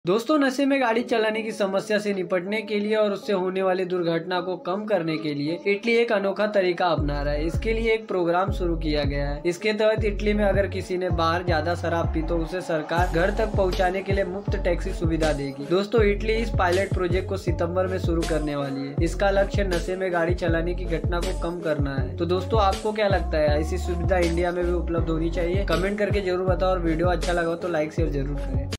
दोस्तों, नशे में गाड़ी चलाने की समस्या से निपटने के लिए और उससे होने वाली दुर्घटना को कम करने के लिए इटली एक अनोखा तरीका अपना रहा है। इसके लिए एक प्रोग्राम शुरू किया गया है। इसके तहत इटली में अगर किसी ने बाहर ज्यादा शराब पी तो उसे सरकार घर तक पहुंचाने के लिए मुफ्त टैक्सी सुविधा देगी। दोस्तों, इटली इस पायलट प्रोजेक्ट को सितंबर में शुरू करने वाली है। इसका लक्ष्य नशे में गाड़ी चलाने की घटना को कम करना है। तो दोस्तों, आपको क्या लगता है, ऐसी सुविधा इंडिया में भी उपलब्ध होनी चाहिए? कमेंट करके जरूर बताओ और वीडियो अच्छा लगा तो लाइक शेयर जरूर करें।